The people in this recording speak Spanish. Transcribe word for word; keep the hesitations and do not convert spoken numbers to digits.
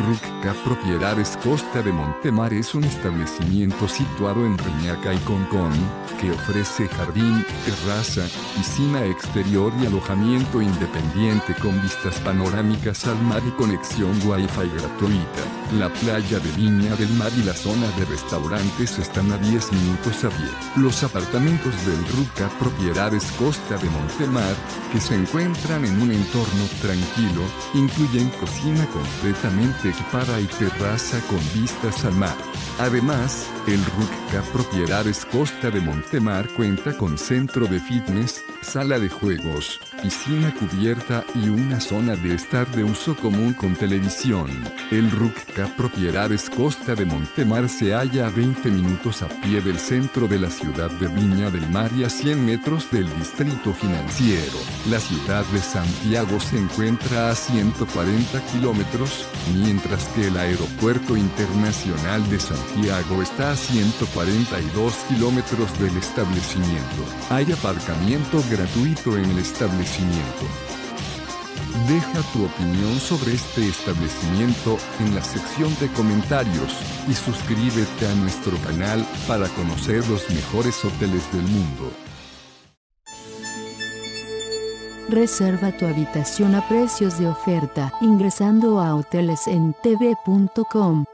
Rucca Propiedades Costa de Montemar es un establecimiento situado en Reñaca y Concón, que ofrece jardín, terraza, piscina exterior y alojamiento independiente con vistas panorámicas al mar y conexión Wi-Fi gratuita. La playa de Viña del Mar y la zona de restaurantes están a diez minutos a pie. Los apartamentos del Rucca Propiedades Costa de Montemar, que se encuentran en un entorno tranquilo, incluyen cocina completamente equipada y terraza con vistas al mar. Además, el Rucca Propiedades Costa de Montemar cuenta con centro de fitness, sala de juegos, piscina cubierta y una zona de estar de uso común con televisión. El Rucca Propiedades Costa de Montemar se halla a veinte minutos a pie del centro de la ciudad de Viña del Mar y a cien metros del distrito financiero. La ciudad de Santiago se encuentra a ciento cuarenta kilómetros, mientras que el aeropuerto internacional de Santiago está a ciento cuarenta y dos kilómetros del establecimiento. Hay aparcamiento gratuito en el establecimiento. Deja tu opinión sobre este establecimiento en la sección de comentarios y suscríbete a nuestro canal para conocer los mejores hoteles del mundo. Reserva tu habitación a precios de oferta ingresando a hoteles en t v punto com.